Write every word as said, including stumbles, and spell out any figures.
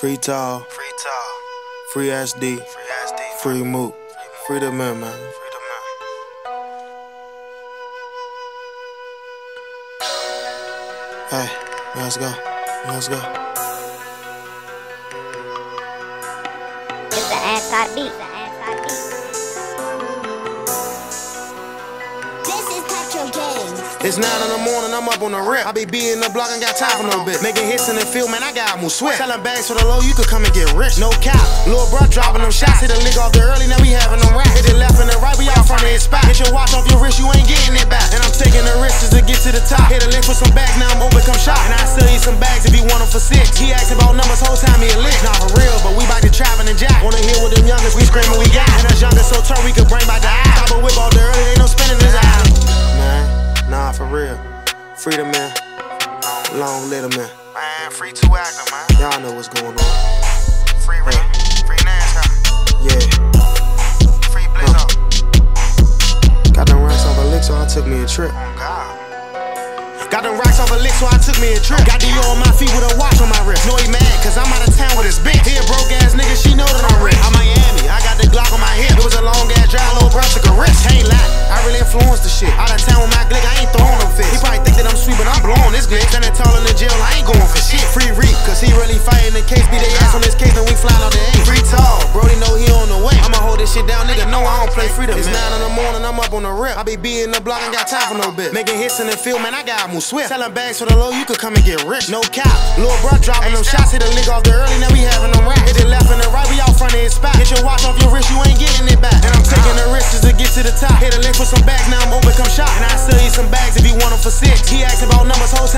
Free tall, Free tall, free S D, free S D, free moot, free the man, man. free the man. Hey, let's go, let's go. It's the anti beat. This is Petro Games. It's nine in the morning, I'm up on the rip. I be beating the block, ain't got time for no bitch. Making hits in the field, man, I got move swift. Selling bags for the low, you could come and get rich. No cap, little bro dropping them shots. Hit a lick off the early, now we having them racks. Hit the left and the right, we out front of his spot. Hit your watch off your wrist, you ain't getting it back. And I'm taking the risks just to get to the top. Hit a lick for some bags, now I'm open, come shop. And I sell you some bags if you want them for six. He asked about numbers, whole time he a lick. Not for real, but we bout to trapping and jack. Wanna hear with them youngest, we screaming we got. And us youngest so turn, we could bring back the eye. Stop a whip off the early, ain't no spinning his eye. Man, nah, for real. Free the man, long live the man. Man, free two actor, man. Y'all know what's going on. Free Ray, free NASCAR, Yeah. free Blizzo. Got them racks off a lick, so I took me a trip. Oh God. Got them racks off a lick, so I took me a trip. Got Dior on my feet with a watch on my wrist. Know he mad, cause I'm out of town with his bitch. He a broke ass nigga, she know that I'm rich. I'm Miami, I got the Glock on my hip. It was a long ass drive, little bro took a risk. Ain't lie, I really influenced the shit. Out of town with my glick, I ain't throwing them fists. He probably think that I'm sweet, but I'm blowing this glick. Standing tall in the jail, I ain't going for shit. Free Reap, cause he really fighting the case. Be they ass on this case, and we flying out the A. Free tall, Brody know he on the way. I'ma hold this shit down, nigga, know I don't play freedom. It's nine in the morning, I'm up on the rip. I be beating the block, ain't got time for no bitch. Making hits in the field, man, I got move swift. Selling bags for the low, you could come and get rich. No cap, little bro dropping them shots. Hit a lick off the early, now we having them racks. Hit the left and the right, we out front of his spot. Hit your watch off your wrist, you ain't getting it back. And I'm taking the risks just to get to the top. Hit a lick for some bags, now I'm open, come shop. And I sell you some bags if you want them for six. He asked about numbers, whole